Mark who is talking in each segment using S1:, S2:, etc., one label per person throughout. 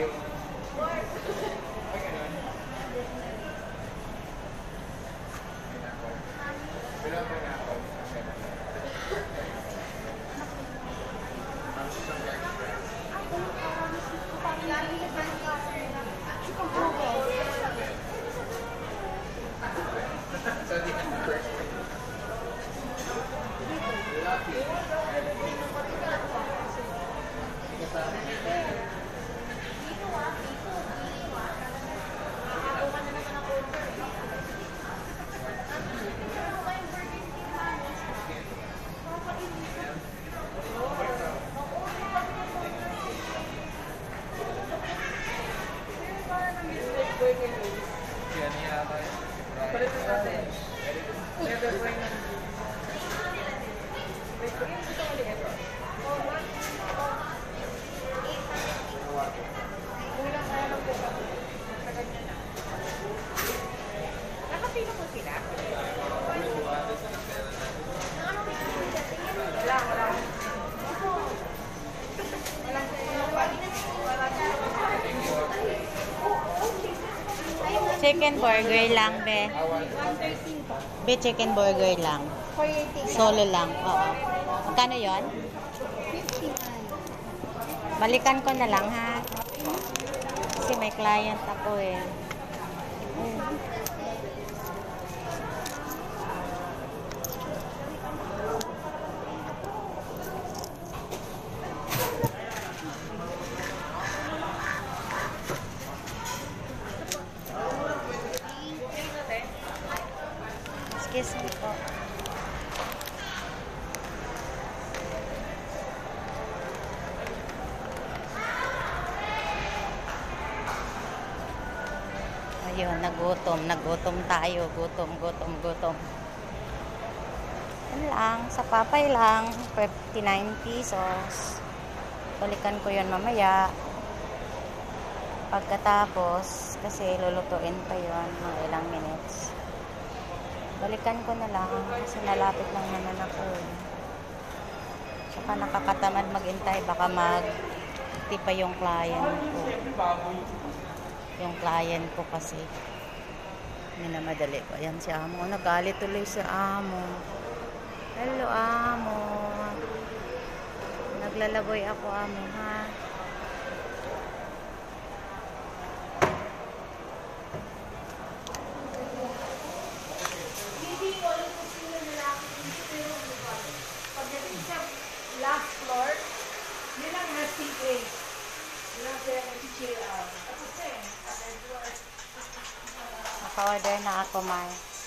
S1: Chicken burger lang, be. Be, chicken burger lang. Solo lang, oo. Magkano yon?
S2: 59.
S1: Balikan ko na lang, ha? Kasi may client ako, eh. Excuse me po. Ayun, nagutom tayo. Gutom. Yan lang, sa Papay lang, 59 pesos. Balikan ko yun mamaya. Pagkatapos, kasi lulutuin pa yun mga ilang minutes. Balikan ko na lang kasi nalapit lang naman ako. Saka nakakatamad maghintay, baka magtipa yung client ko. Yung client ko kasi minamadali ko. Ayan si Amo. Nagalit tuloy si Amo. Hello, Amo. Naglalaboy ako, Amo, ha?
S2: Last floor, yun ang STA. Yun ang STA.
S1: Naka-order na ako, Mar.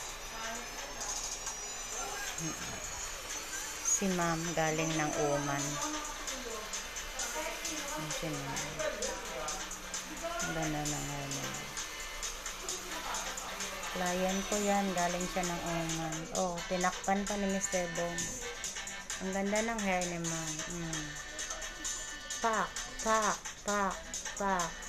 S1: Si Ma'am galing ng Oman. Ang ganda ng hair niya. Client ko yan. Galing siya ng Oman. Oh, tinakpan pa ni Mr. Bong. Ang ganda ng hair ni Ma'am. Pak.